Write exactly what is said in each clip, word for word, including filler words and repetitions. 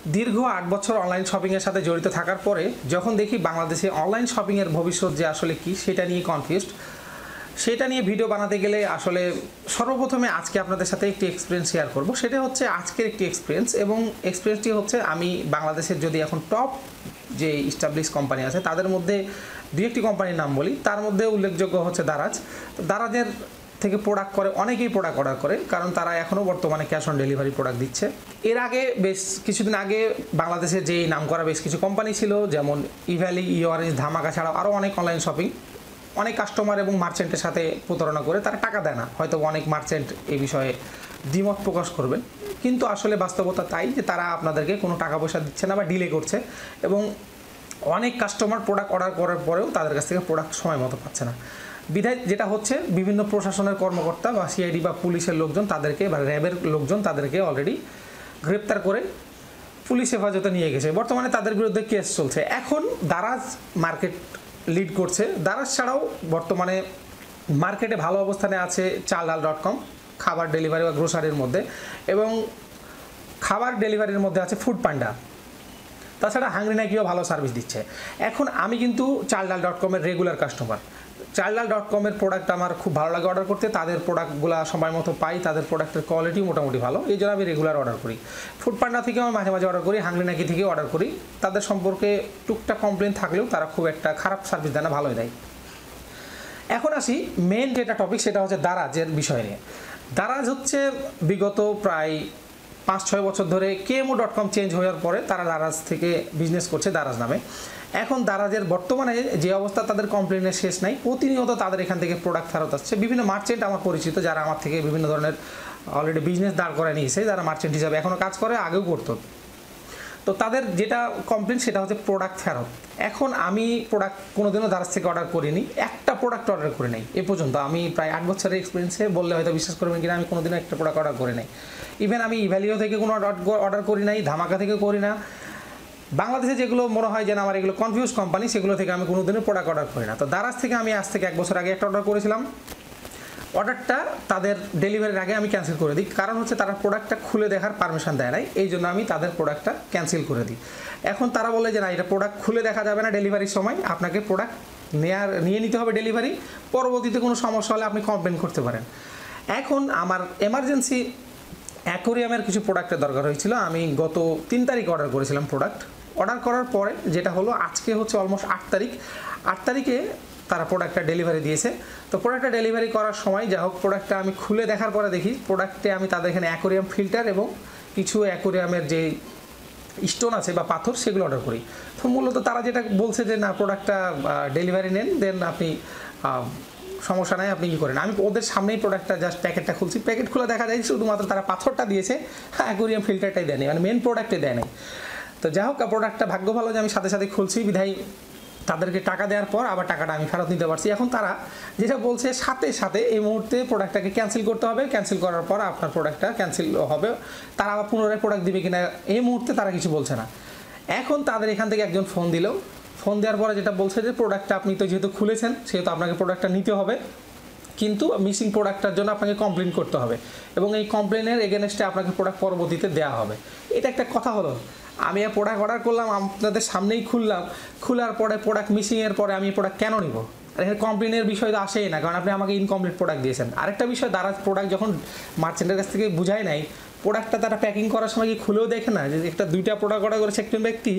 দীর্ঘ আট বছর অনলাইন শপিংয়ের সাথে জড়িত থাকার পরে যখন দেখি বাংলাদেশে অনলাইন শপিংয়ের ভবিষ্যৎ যে আসলে কি সেটা নিয়ে কনফিউজড। সেটা নিয়ে ভিডিও বানাতে গেলে আসলে সর্বপ্রথমে আজকে আপনাদের সাথে একটি এক্সপিরিয়েন্স শেয়ার করব। সেটা হচ্ছে আজকের একটি এক্সপিরিয়েন্স, এবং এক্সপিরিয়েন্সটি হচ্ছে আমি বাংলাদেশের যদি এখন টপ যে ইস্টাবলিশ কোম্পানি আছে তাদের মধ্যে দুই একটি কোম্পানির নাম বলি, তার মধ্যে উল্লেখযোগ্য হচ্ছে দারাজ। দারাজের থেকে প্রোডাক্ট করে অনেকেই প্রোডাক্ট অর্ডার করে, কারণ তারা এখনও বর্তমানে ক্যাশ অন ডেলিভারি প্রোডাক্ট দিচ্ছে। এর আগে বেশ কিছুদিন আগে বাংলাদেশের যেই নাম করা বেশ কিছু কোম্পানি ছিল, যেমন ইভ্যালি, ইঅরেঞ্জ, ধামাকা ছাড়াও আরও অনেক অনলাইন শপিং অনেক কাস্টমার এবং মার্চেন্টের সাথে প্রতারণা করে তারা টাকা দেয় না। হয়তো অনেক মার্চেন্ট এই বিষয়ে দ্বিমত প্রকাশ করবেন, কিন্তু আসলে বাস্তবতা তাই যে তারা আপনাদেরকে কোনো টাকা পয়সা দিচ্ছে না বা ডিলে করছে, এবং অনেক কাস্টমার প্রোডাক্ট অর্ডার করার পরেও তাদের কাছ থেকে প্রোডাক্ট সময় মতো পাচ্ছে না। বিধায় যেটা হচ্ছে, বিভিন্ন প্রশাসনের কর্মকর্তা বা সিআইডি বা পুলিশের লোকজন তাদেরকে বা র্যাবের লোকজন তাদেরকে অলরেডি গ্রেপ্তার করে পুলিশ হেফাজতে নিয়ে গেছে। বর্তমানে তাদের বিরুদ্ধে কেস চলছে। এখন দারাজ মার্কেট লিড করছে। দারাজ ছাড়াও বর্তমানে মার্কেটে ভালো অবস্থানে আছে চাল ডাল ডট কম, খাবার ডেলিভারি বা গ্রোসারির মধ্যে, এবং খাবার ডেলিভারির মধ্যে আছে ফুড পান্ডা। তাছাড়া হাংরি নাইকিও ভালো সার্ভিস দিচ্ছে। এখন আমি কিন্তু চাল ডাল ডট কমের রেগুলার কাস্টমার। চাল ডাল ডট কমের প্রোডাক্ট আমার খুব ভালো লাগে অর্ডার করতে। তাদের প্রোডাক্টগুলো সময় মতো পাই, তাদের প্রোডাক্টের কোয়ালিটি মোটামুটি ভালো, এই জন্য আমি রেগুলার অর্ডার করি। ফুড পান্ডা থেকে আমি মাঝে মাঝে অর্ডার করি, হাংরি নাইকি থেকে অর্ডার করি। তাদের সম্পর্কে টুকটাক কমপ্লেন থাকলেও তারা খুব একটা খারাপ সার্ভিস দেয় না, ভালোই দেয়। এখন আসি মেন যেটা টপিক, সেটা হচ্ছে দারাজের বিষয় নিয়ে। দারাজ হচ্ছে বিগত প্রায় পাঁচ ছয় বছর ধরে কেএমও ডট কম চেঞ্জ হওয়ার পরে তারা দারাজ থেকে বিজনেস করছে দারাজ নামে। এখন দারাজের বর্তমানে যে অবস্থা, তাদের কমপ্লেনের শেষ নাই। প্রতিনিয়ত তাদের এখান থেকে প্রোডাক্ট ফেরত আসছে। বিভিন্ন মার্চেন্ট আমার পরিচিত, যারা আমার থেকে বিভিন্ন ধরনের অলরেডি বিজনেস দাঁড় করায় নিয়েছে, যারা মার্চেন্ট হিসাবে এখনও কাজ করে, আগেও করতো। তো তাদের যেটা কমপ্লেন সেটা হচ্ছে প্রোডাক্ট ফেরত। এখন আমি প্রোডাক্ট কোনোদিনও দারাজ থেকে অর্ডার করিনি, একটা প্রোডাক্ট অর্ডার করে নাই এ পর্যন্ত। আমি প্রায় আট বছরের এক্সপিরিয়েন্সে বললে হয়তো বিশ্বাস করবেন কিনা, আমি কোনোদিনও একটা প্রোডাক্ট অর্ডার করে নাই। ইভেন আমি ইভ্যালিও থেকে কোনো অর্ডার করি নাই, ধামাকা থেকে করি না। বাংলাদেশে যেগুলো মনে হয় যেন আমার এগুলো কনফিউজ কোম্পানি, সেগুলো থেকে আমি কোনোদিনও প্রোডাক্ট অর্ডার করি না। তো দারাজ থেকে আমি আজ থেকে এক বছর আগে একটা অর্ডার করেছিলাম। অর্ডারটা তাদের ডেলিভারির আগে আমি ক্যান্সেল করে দিই, কারণ হচ্ছে তারা প্রোডাক্টটা খুলে দেখার পারমিশন দেয় নাই, এই জন্য আমি তাদের প্রোডাক্টটা ক্যান্সেল করে দিই। এখন তারা বলে যে না, এটা প্রোডাক্ট খুলে দেখা যাবে না ডেলিভারির সময়, আপনাকে প্রোডাক্ট নেয়ার নিয়ে নিতে হবে ডেলিভারি, পরবর্তীতে কোনো সমস্যা হলে আপনি কমপ্লেন করতে পারেন। এখন আমার এমার্জেন্সি অ্যাকোরিয়ামের কিছু প্রোডাক্টের দরকার হয়েছিল। আমি গত তিন তারিখ অর্ডার করেছিলাম প্রোডাক্ট। অর্ডার করার পরে যেটা হলো, আজকে হচ্ছে অলমোস্ট আট তারিখ, আট তারিখে তারা প্রোডাক্টটা ডেলিভারি দিয়েছে। তো প্রোডাক্টটা ডেলিভারি করার সময় যা হোক, প্রোডাক্টটা আমি খুলে দেখার পরে দেখি প্রোডাক্টে আমি তাদের এখানে অ্যাকোরিয়াম ফিল্টার এবং কিছু অ্যাকোরিয়ামের যে স্টোন আছে বা পাথর, সেগুলো অর্ডার করি। তো মূলত তারা যেটা বলছে যে না, প্রোডাক্টটা ডেলিভারি নেন, দেন আপনি সমস্যা নাই, আপনি কী করেন। আমি ওদের সামনেই প্রোডাক্টটা জাস্ট প্যাকেটটা খুলছি, প্যাকেট খুলে দেখা যায় শুধুমাত্র তারা পাথরটা দিয়েছে, অ্যাকোরিয়াম ফিল্টারটাই দেয়নি, মানে মেন প্রোডাক্টে দেয় নাই। তো যাই হোক, প্রোডাক্টটা ভাগ্য ভালো যে আমি সাথে সাথে খুলছি, বিধায় তাদেরকে টাকা দেওয়ার পর আবার টাকাটা আমি ফেরত নিতে পারছি। এখন তারা যেটা বলছে, সাথে সাথে এই মুহূর্তে প্রোডাক্টটাকে ক্যান্সেল করতে হবে, ক্যান্সেল করার পর আপনার প্রোডাক্টটা ক্যান্সেল হবে। তারা আবার পুনরায় প্রোডাক্ট দিবে কিনা এই মুহূর্তে তারা কিছু বলছে না। এখন তাদের এখান থেকে একজন ফোন দিল, ফোন দেওয়ার পরে যেটা বলছে যে প্রোডাক্টটা আপনি তো যেহেতু খুলেছেন, সেহেতু আপনাকে প্রোডাক্টটা নিতে হবে, কিন্তু মিসিং প্রোডাক্টটার জন্য আপনাকে কমপ্লেন করতে হবে, এবং এই কমপ্লেনের এগেনস্টে আপনাকে প্রোডাক্ট পরবর্তীতে দেওয়া হবে। এটা একটা কথা হলো। আমি প্রোডাক্ট অর্ডার করলাম, আপনাদের সামনেই খুললাম, খোলার পরে প্রোডাক্ট মিসিংয়ের পরে আমি প্রোডাক্ট কেন নিব? আর এখানে কমপ্লেনের বিষয় তো আসেই না, কারণ আপনি আমাকে ইনকমপ্লিট প্রোডাক্ট দিয়েছেন। আরেকটা বিষয়, দারাজ প্রোডাক্ট যখন মার্চেন্টের কাছ থেকে বুঝায় নাই, প্রোডাক্টটা তারা প্যাকিং করার সময় কি খুলেও দেখে না যে একটা দুইটা প্রোডাক্ট অর্ডার করেছে একজন ব্যক্তি,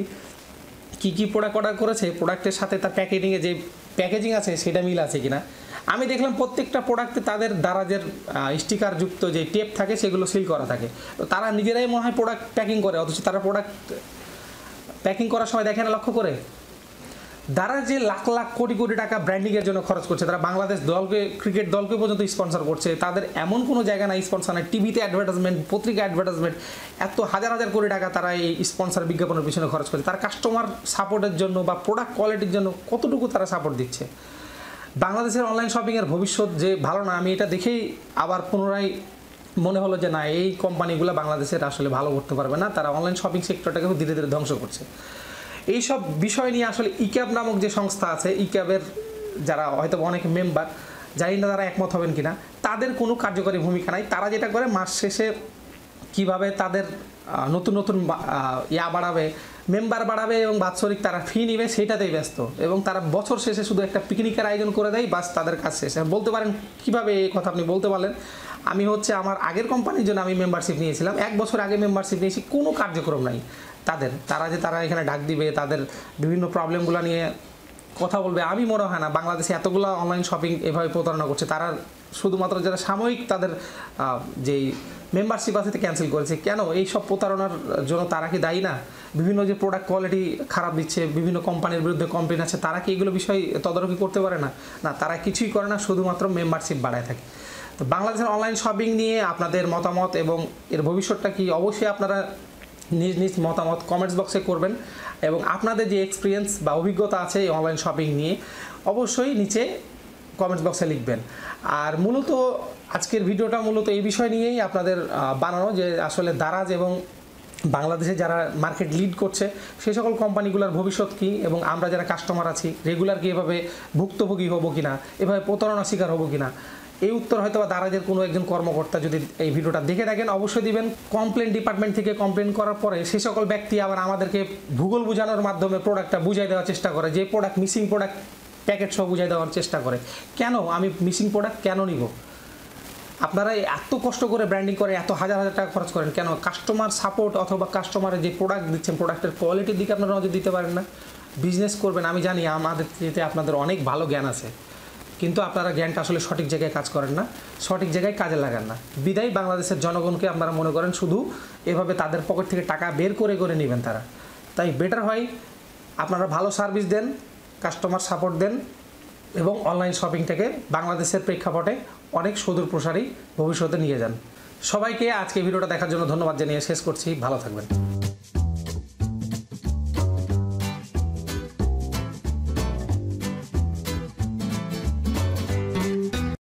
কী কী প্রোডাক্ট অর্ডার করেছে, প্রোডাক্টের সাথে তার প্যাকেজিংয়ে যে প্যাকেজিং আছে সেটা মিল আছে কিনা। আমি দেখলাম প্রত্যেকটা প্রোডাক্টে তাদের দারাজের স্টিকারযুক্ত যে টেপ থাকে সেগুলো সিল করা থাকে। তো তারা নিজেরাই মনে হয় প্রোডাক্ট প্যাকিং করে, অথচ তারা প্রোডাক্ট প্যাকিং করার সময় দেখে না, লক্ষ্য করে। দারাজ যে লাখ লাখ কোটি কোটি টাকা ব্র্যান্ডিংয়ের জন্য খরচ করছে, তারা বাংলাদেশ দলকে, ক্রিকেট দলকে পর্যন্ত স্পন্সর করছে, তাদের এমন কোনো জায়গা নাই স্পন্সর নাই, টিভিতে অ্যাডভার্টাইজমেন্ট, পত্রিকা অ্যাডভার্টাইজমেন্ট, এত হাজার হাজার কোটি টাকা তারা এই স্পন্সর বিজ্ঞাপনের পিছনে খরচ করছে। তার কাস্টমার সাপোর্টের জন্য বা প্রোডাক্ট কোয়ালিটির জন্য কতটুকু তারা সাপোর্ট দিচ্ছে। বাংলাদেশের অনলাইন শপিংয়ের ভবিষ্যৎ যে ভালো না, আমি এটা দেখেই আবার পুনরায় মনে হলো যে না, এই কোম্পানিগুলো বাংলাদেশের আসলে ভালো করতে পারবে না, তারা অনলাইন শপিং সেক্টরটাকে ধীরে ধীরে ধ্বংস করছে। এইসব বিষয় নিয়ে আসলে ইক্যাব নামক যে সংস্থা আছে, ইক্যাবের যারা হয়তো অনেক মেম্বার, জানি না তারা একমত হবেন কিনা, তাদের কোনো কার্যকরী ভূমিকা নাই। তারা যেটা করে, মাস শেষে কিভাবে তাদের নতুন নতুন ইয়া বাড়াবে, মেম্বার বাড়াবে এবং বাৎসরিক তারা ফি নিবে সেটাতেই ব্যস্ত, এবং তারা বছর শেষে শুধু একটা পিকনিকের আয়োজন করে দেয়, বাস তাদের কাজ শেষ। বলতে পারেন কীভাবে এই কথা আপনি বলতে পারলেন? আমি হচ্ছে আমার আগের কোম্পানির জন্য আমি মেম্বারশিপ নিয়েছিলাম, এক বছর আগে মেম্বারশিপ নিয়েছি, কোনো কার্যক্রম নাই তাদের। তারা যে তারা এখানে ডাক দিবে, তাদের বিভিন্ন প্রবলেমগুলো নিয়ে কথা বলবে, আমি মনে হয় না বাংলাদেশে এতগুলো অনলাইন শপিং এভাবে প্রতারণা করছে। তারা শুধুমাত্র যারা সাময়িক তাদের যেই মেম্বারশিপ আছে ক্যান্সেল করেছে, কেন এই সব প্রতারণার জন্য তারা কি দায়ী না? বিভিন্ন যে প্রোডাক্ট কোয়ালিটি খারাপ দিচ্ছে, বিভিন্ন কোম্পানির বিরুদ্ধে কমপ্লেন আছে, তারা কি এগুলো বিষয় তদারকি করতে পারে না? না, তারা কিছুই করে না, শুধুমাত্র মেম্বারশিপ বাড়ায় থাকে। তো বাংলাদেশের অনলাইন শপিং নিয়ে আপনাদের মতামত এবং এর ভবিষ্যৎটা কি, অবশ্যই আপনারা নিজ নিজ মতামত কমেন্টস বক্সে করবেন, এবং আপনাদের যে এক্সপিরিয়েন্স বা অভিজ্ঞতা আছে এই অনলাইন শপিং নিয়ে অবশ্যই নিচে কমেন্টস বক্সে লিখবেন। আর মূলত আজকের ভিডিওটা মূলত এই বিষয় নিয়েই আপনাদের বানানো, যে আসলে দারাজ এবং বাংলাদেশে যারা মার্কেট লিড করছে সেই সকল কোম্পানিগুলোর ভবিষ্যৎ কী, এবং আমরা যারা কাস্টমার আছি রেগুলার কি এভাবে ভুক্তভোগী হব কিনা, এভাবে প্রতারণা শিকার হব কিনা, এই উত্তর হয়তো বা দারাজের কোনো একজন কর্মকর্তা যদি এই ভিডিওটা দেখে থাকেন অবশ্যই দিবেন। কমপ্লেন ডিপার্টমেন্ট থেকে কমপ্লেন করার পরে সেই সকল ব্যক্তি আবার আমাদেরকে ভূগোল বোঝানোর মাধ্যমে প্রোডাক্টটা বুঝাই দেওয়ার চেষ্টা করে, যে প্রোডাক্ট মিসিং প্রোডাক্ট প্যাকেট সহ বুঝাই দেওয়ার চেষ্টা করে। কেন আমি মিসিং প্রোডাক্ট কেন নিব? আপনারা এত কষ্ট করে ব্র্যান্ডিং করে এত হাজার হাজার টাকা খরচ করেন কেন? কাস্টমার সাপোর্ট অথবা কাস্টমারের যে প্রোডাক্ট দিচ্ছেন প্রোডাক্টের কোয়ালিটির দিকে আপনারা নজর দিতে পারেন না? বিজনেস করবেন, আমি জানি আমাদের যেতে আপনাদের অনেক ভালো জ্ঞান আছে, কিন্তু আপনারা জ্ঞানটা আসলে সঠিক জায়গায় কাজ করেন না, সঠিক জায়গায় কাজে লাগান না। বিদায় বাংলাদেশের জনগণকে আপনারা মনে করেন শুধু এভাবে তাদের পকেট থেকে টাকা বের করে করে নেবেন তারা। তাই বেটার হয় আপনারা ভালো সার্ভিস দেন, কাস্টমার সাপোর্ট দেন, এবং অনলাইন শপিংটাকে বাংলাদেশের প্রেক্ষাপটে অনেক সুদূর প্রসারী ভবিষ্যতে নিয়ে যান। সবাইকে আজকে ভিডিওটা দেখার জন্য ধন্যবাদ জানিয়ে শেষ করছি। ভালো থাকবেন।